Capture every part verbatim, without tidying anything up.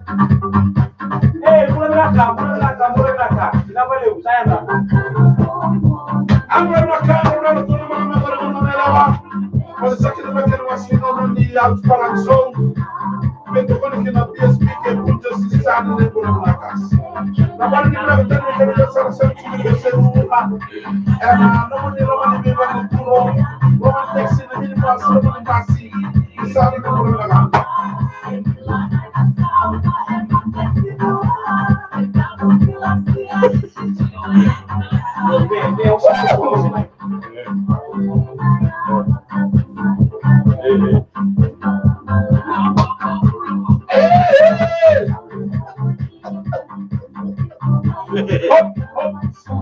Eh, mulai belakang, mulai belakang, mulai belakang. Kenapa lu? Saya enggak. Amra makao na tuna mama para mama lawa. Masakit na bakit wasino ni out parang song. Bento ko ni na B S P ke punto si sana ni pula malakas. Nabar ni na tan ni ka sa sa ni sa ruha. Eh na mo ni roman ni ba ni puro. Roman taxi na ni pa sa ni taxi. Isa ni ko pula malakas. Bem, bem, hop, hop.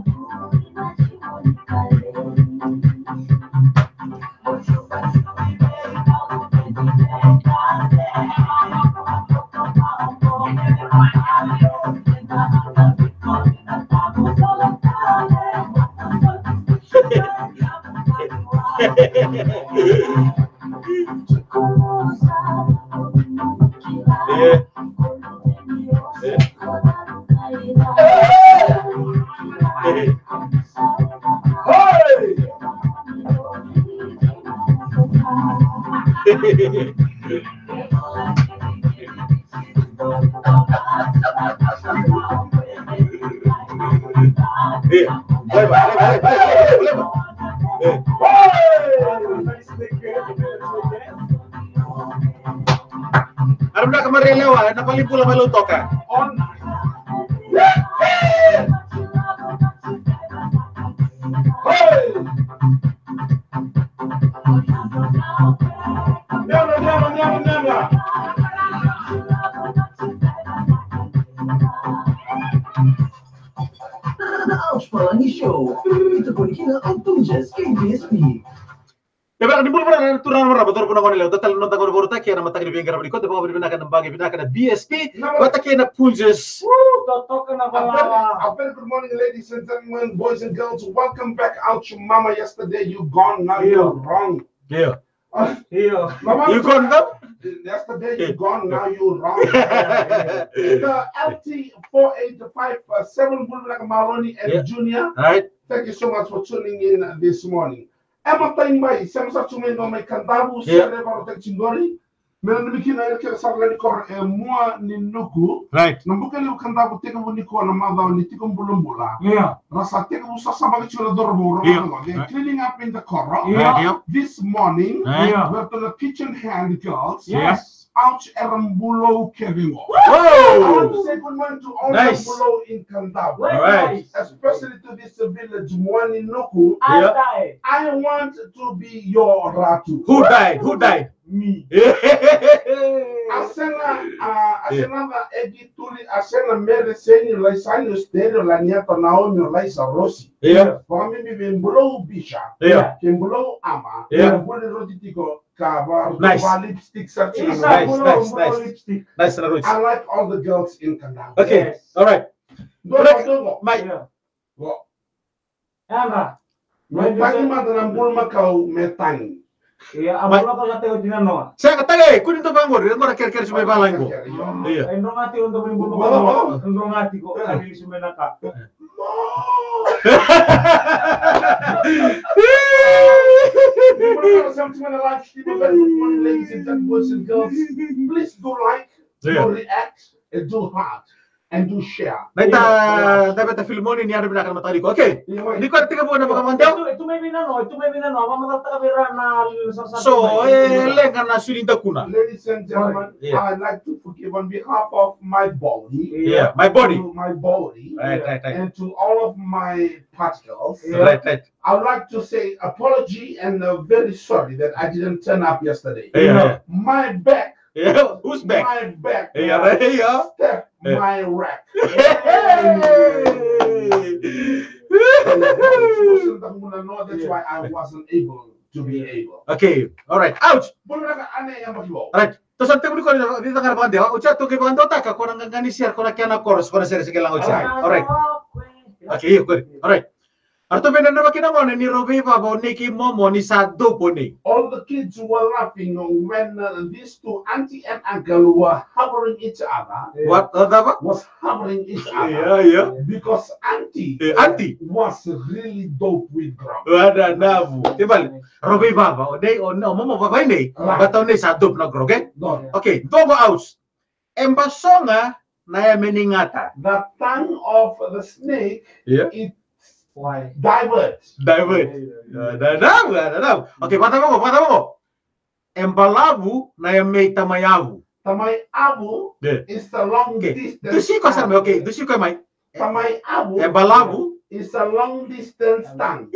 Alam na kamarin lewa, napalipula maluto ka. On. Hey! Nyama, nyama, nyama, nyama. Outspannen show. Ito po kina ang Tunjas kay B S P. Kaya ni pula na turun na betul pun ako nila. Total nung tago boro ta kaya na matagin biang garab likod. Depo binakan ng bagay binakan ng B S P. Wata kaya na Punjas. Woo, totok na balawa. A very good morning, ladies and gentlemen, boys and girls. Welcome back out to Mama. Yesterday you gone, now you're wrong. Yeah. Uh, Iyo. Mama, You gone now? yesterday you gone, now you're wrong. The L T four eight five seven Bulbulaka Maroni and Yeah. Junior. Right. Thank you so much for tuning in this morning. Emma Taimbai, Samsa Tumeno, my Kandabu, Yeah. Sareva Chingori. Melanimikina Elke Sarlani Kor, Mua Ninuku. Right. Nambukali Kandabu take a Buniko and a mother, Nitikum Bulumbula. Iya. Rasa take a Sasabaki Dorbo. Yeah. They're cleaning up in the car. Yeah. Yeah. This morning, Yeah. we're to the kitchen hand girls. Yes. Ouch, Erambulo Kevingo. I want to Whoa! say good morning to all Nice. Erambulo in Kandabu, Very Alright. nice. especially to this village, Mwani Nuku. Yeah. Alright. I want to be your Ratu. Who died? Who died? Me. Asena, uh, Asena the Egi Tuli, Asena Mere Seni, Laisano Stereo, Laniato Naomi, Laisa Rossi. Yeah. For me, Bimbulo Bisha, Yeah. Kimbulo Ama, Yeah. Bimbulo Rotitico, Kava, Nice. lipstick searching. Isa, Nice, bulo, nice, bulo, nice. lipstick. Nice na roots. I like all the girls in Kandabu. Okay. Yes. All right. Dogo, Correct. dogo. My Iya. Go. Anda. Metani madana bulma kau metani. Iya, abang ko sa tayo dinano. saya katagay, kunin to bangor, ito mara kere-kere sa may balay ko. Iya. Endong ati untuk menimbul Wala, wala. ko. Endong ati ko lagi si menaka. Ladies and gentlemen, boys and girls, please do like, Yeah. do react, and do heart, and do share. Naita, dapat ta filmoni ni ano binakan matali ko. Okay. Di ko tiga buwan na mga mandaw. Itu itu may binano, itu may binano. Apa matata ka bira na sa sa. So, eh, lengan na sulinda kuna. Ladies and gentlemen, Yeah. I'd like to forgive on behalf of my body, Yeah, my body. to my body, Right, right, right. and to all of my particles. Yeah. Right, right. I would like to say apology and uh, very sorry that I didn't turn up yesterday. Yeah. My back, Yeah, who's back? my back, Yeah, right, yeah. step Yeah. my rack. That's why I wasn't able to be able. Okay, all right. Ouch. Boleh nak aneh yang bagi All right. Terus ang tibuli ko dito nga naman diha. Ucha to kay bando ta ka ko nang ngani share ko na kaya na chorus ko na share sige lang ucha. All right. Okay, good. All right. Arto benda na kinamon ni Robi Baba ni ki momo ni sa dopo ni. All the kids were laughing when uh, these two auntie and uncle were hovering each other. What ada ba? Was hovering each other. Yeah, yeah. Because auntie Eh, auntie. was really dope with grub. Wada nabu. Tibal. Robi Baba o dei o no momo baba ni. Bataw ni sa dopo na groge. No. Okay, dogo aus. Embasonga na ya meningata. The tongue of the snake, Yeah. it Why? diverts. Divert. Ada nabu, ada nabu. Okay, bata mo, bata mo. Embalabu na ya may tamayabu. Tamay abu Yeah. is the long Okay. distance. Dusi ko sa okay, dusi ko may. Tamay abu Embalabu. is a long distance tongue.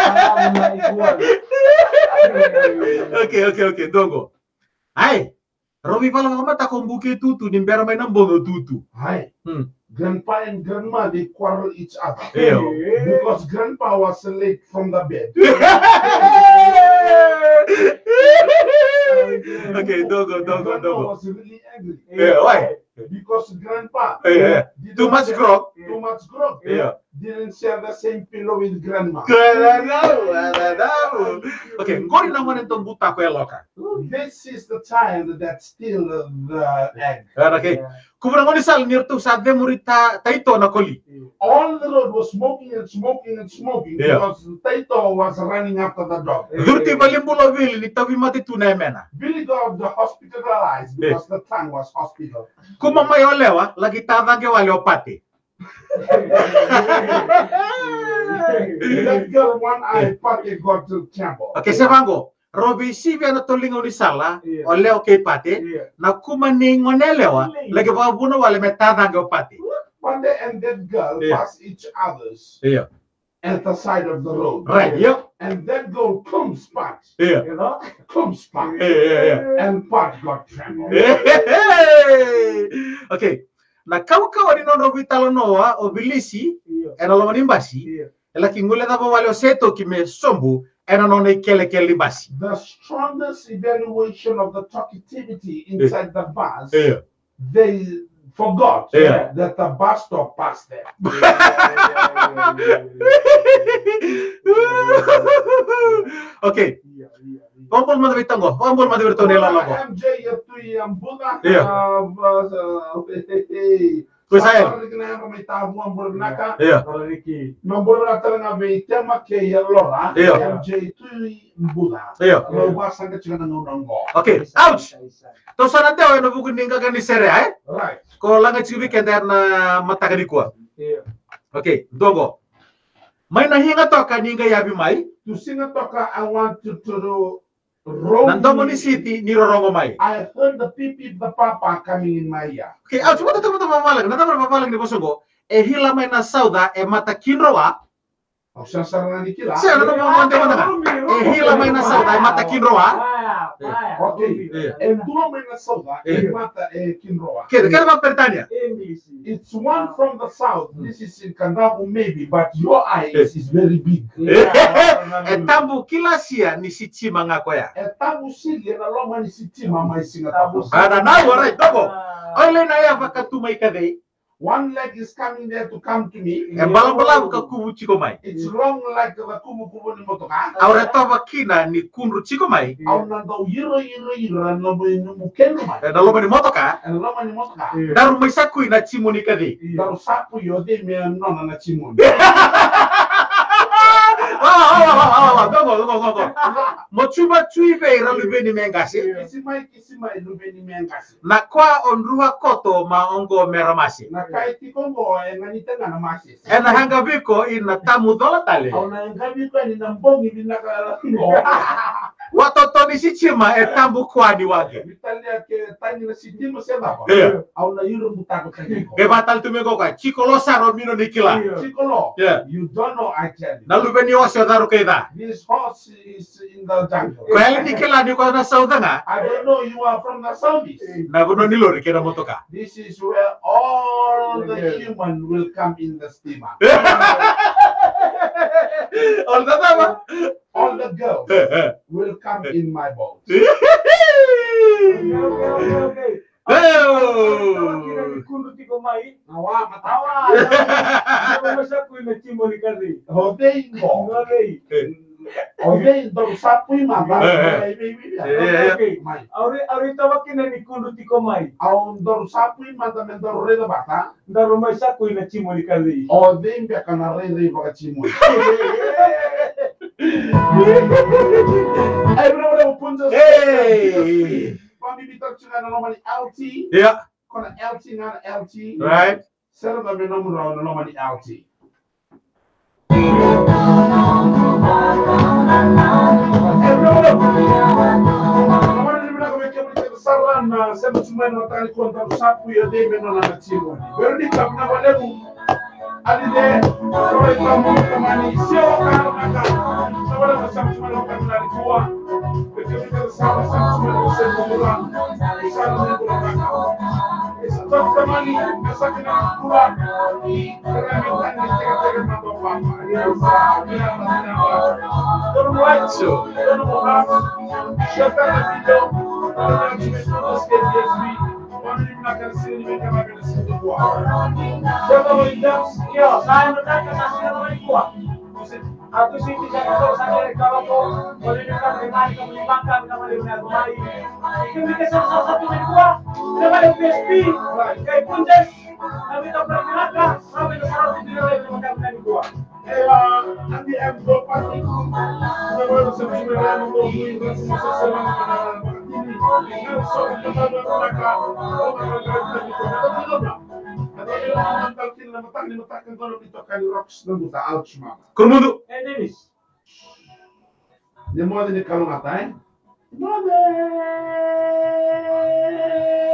Okay, okay, okay, dogo. Ay, Robi pala ka mata kung buke tutu, nimbera may nang bono tutu. Hi. Hmm. Grandpa and grandma, they quarrel each other. Ew. Because grandpa was late from the bed. Okay, dogo, dogo, Grandpa dogo. was really angry. Yeah, why? Because grandpa Yeah, didn't too much share- grog. Too much grog. Yeah. Didn't share the same pillow with grandma. Kadadaw, kadadaw. Okay, ngori naman itong buta ko loka. This is the child that steal the egg. Okay. Kumura ngoni sal nirtu sa demurita taito na koli. All the road was smoking and smoking and smoking Yeah. because Taito was running after the dog. Durti balimbulo vili ni tabi mati tunay mena. Billy got the hospitalized because the tongue was hospital. Kuma mayo lewa, lagi tatang wale opati. That girl one eye party got to temple. Okay, sebango. Robi si via na tolingo ni sala, Yeah. ole okay pati. Yeah. Na kuma ni ngonelewa, lagi ba buno wale me tatang opati. One day and that girl Yeah. passed each other's Iya. at the side of the road. Right, yeah. And that girl comes back, Iya. You know? comes back, Iya, iya, iya. and part got trampled. Okay. Na kau kau ni non robi talo noa o bilisi, Yeah. ena lo manimbasi. Yeah. Ela kingule da wale o seto ki me sombu, ena non e kele kele basi. The strongest evaluation of the talkativity inside the bus, Iya. they forgot Yeah. that the bus stop passed there. Okay. Yeah, yeah, yeah. Pompol madavitango, pompol madavirto nila logo. M J Yatui Ambuda. Yeah. Kuis air. Iya. Kalau Ricky. Nombor nga may tema kay Lora. Yeah. M J Tui Mbuda. Iya. Loba sang ka ng nongo. Okay. Ouch. To sana teo eno buku ninga gani sere eh. Right. Ko langa chibi kender na mata gani kuwa. Yeah. Okay, dogo. May nahinga to kaninga yabi mai. To sing a toka, I want to to do roll. Nandomo ni city ni rorongo mai. I heard the pipi the papa coming in my ear. Okay, ouch. Mo tama tama malang. Natama malang ni bosogo. E hila mai na sauda e mata kinroa. O siya sarang ni kila. Siya na mo mante mo na. E hila mai na sauda e mata kinroa. Okay. Yeah. And duo may nasoga, Yeah. e mata e kinroa. Okay, kaya ba pertanya? English. It's one from the south. This is in Kandaku maybe, but your eyes is very big. E tambu kila sia ni si chima ngako ya. E tabu sili na loma ni sitima mai singa tabu. Ada na wala dogo. Ole na ya vakatumai kadei. One leg is coming there to come to me. E balang-balang ka kubu chiko mai. It's long like the kumu kumu ni motoka. Aure to vakina ni kunru chiko mai. Au na do yiro yiro yiro na lobo ni mukenu mai. E dalo ni motoka. And loma ni motoka. Daru mai sakui na chimu ni kadei. Daru sapu yo de me nona na chimun. Ah, ah, ah, ah, dogo, dogo, dogo. Mo chuba chui ve ralu ni mengasi. Kisimai kisimai lubeni mengasi. Na kwa onruha koto ma ongo meramasi. Na kai tikongo e ngani tanga na masi. E na hanga biko ina tamu dola tale. Au na ngabi ko ni nambongi ni naka. Watoto ni si chima e tambu kwani wage. Italia ke tani na sitima se baba. Yeah. Au na yuro mutako kaniko. E batal tumego kwa chiko lo saro mino nikila. Chikolo. Yeah. You don't know I tell you. Na lubeni osio daru keida. This horse is in the jungle. Kwa ele nikila ni kwa na saudanga. I don't know you are from the southeast. Na buno nilori kena motoka. This is where all the human will come in the steamer. All the time. All the girls Eh, eh. will come in my boat. Okay, okay, okay. Kira dikundu tiko mai. Awa, mata. Awa. Kalau masa kui na cimo ni kari. Hodei mo. Ngari. Hodei dor sapu mata. Okay. Auri auri tawa kina ni kundu tiko mai. Au dor sapu mata men dor reda bata. Ndaro masa kui na cimo ni kari. Hodei mbia kana reda baka cimo. Hey, bro, bro, puntos. Hey. Kami bitar cuma nomor L T. Yeah. Kona L T na L T. Right. Será também nomor na nomor L T. Hey, bro, bro. Nomor ni bila kami kami kita saran na sema cuma na tali konta sapu ya debe na na timu. Baru di kami na walemu. Alide, kalau kamu kemana siapa kalau nak, saudara bersama cuma orang dari tua, betul-betul sama sama cuma orang semula, sama semula kau. Satu kemana, besar kena tua, kerana kita ni tengah-tengah mampu apa, ya sah, bila mana apa, kalau buat so, kalau buat, siapa yang video, kalau nak cuma foto sketch ni. Orang nak kasih ni mereka nak kasih tu buat. Siapa mau hidup? Yo, saya nak kasih nama ni buat. Aku sih tidak tahu saya kalau kau boleh minta memang kamu dimakan kamu dengan rumah ini. Itu mereka salah satu ni buat. Nama dia P S P. Kayak punces. Kami tak pernah makan. Kami tak pernah tidur lagi makan dengan buat. Eh, nanti M dua pasti. Saya baru sebelum berani untuk mengikuti semua selama ini. Dengan soal kita berlaku. Kurmudu. Eh, Dennis. Ni moda ni kalau ngatain. Mother.